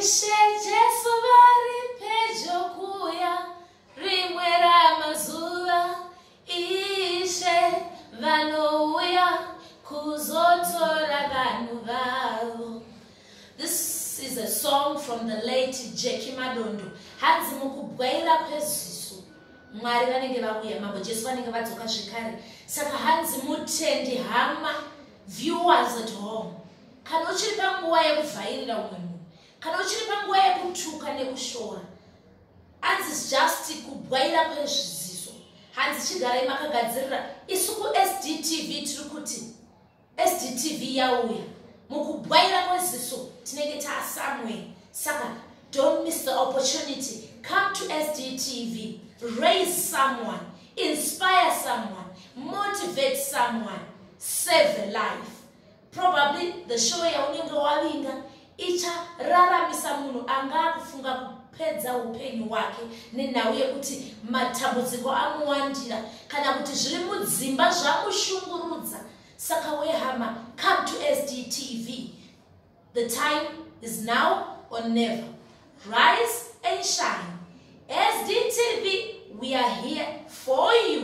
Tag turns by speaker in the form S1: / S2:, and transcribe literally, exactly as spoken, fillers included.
S1: Ishe Jesu vari pedyo kuya rimwe ramazuva Ishe vanouya kuzotora vanhu vavo. This is a song from the late Jackie Madondo. Hanzi mukubwaira kweziso Mwari vanenge vauya, mambo Jesu vanenge vadzoka zvekare. Saka hanzi mutendi hama, viewers at home, kana uchiri panguva yekuvhairira umwe munhu, kana uchiri panguva yekutuka nekushora, hanzi just kubwaira kwezviziso. Hanzi chigarai makagadzirira isu ku-S D T V tiri kuti S D T V yauya mukubwaira kweziso tinenge taasamwe. Saka don't miss the opportunity. Come to S D T V, raise someone, inspire someone, motivate someone, save a life. Probably the show yaunenge wavinga ichararamisa munhu anga akufunga kupedza upenyu hwake nenhau yekuti matambudziko amuwandira kana kuti zviri mudzimba zvamushungurudza. Saka wehama, come to S D T V. The time is now or never. Rise and shine. S D T V, we are here for you.